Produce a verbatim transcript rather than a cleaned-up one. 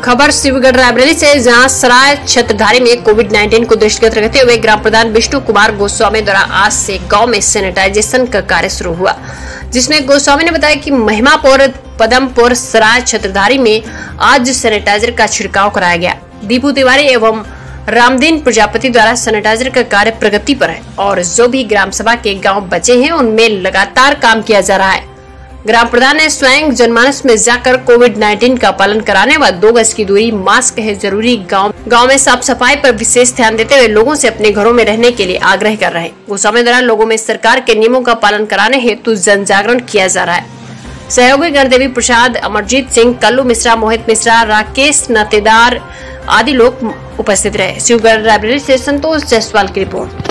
खबर शिवगढ़ रायबरेली से, जहां सराय छत्रधारी में कोविड उन्नीस को दृष्टिगत रखते हुए ग्राम प्रधान विष्णु कुमार गोस्वामी द्वारा आज से गांव में सैनिटाइजेशन का कार्य शुरू हुआ, जिसमें गोस्वामी ने बताया कि महिमापुर पदमपुर सराय छत्रधारी में आज सैनिटाइजर का छिड़काव कराया गया। दीपू तिवारी एवं रामदीन प्रजापति द्वारा सैनिटाइजर का कार्य प्रगति पर है और जो भी ग्राम सभा के गांव बचे हैं उनमें लगातार काम किया जा रहा है। ग्राम प्रधान ने स्वयं जनमानस में जाकर कोविड उन्नीस का पालन कराने व दो गज की दूरी, मास्क है जरूरी, गांव गांव में साफ सफाई पर विशेष ध्यान देते हुए लोगों से अपने घरों में रहने के लिए आग्रह कर रहे हैं। गोस्वामी द्वारा लोगों में सरकार के नियमों का पालन कराने हेतु जन जागरण किया जा रहा है। सहयोगी गणदेवी प्रसाद, अमरजीत सिंह, कल्लू मिश्रा, मोहित मिश्रा, राकेश नातेदार आदि लोग उपस्थित रहे। शिवगढ़ रायबरेली से संतोष जायसवाल की रिपोर्ट।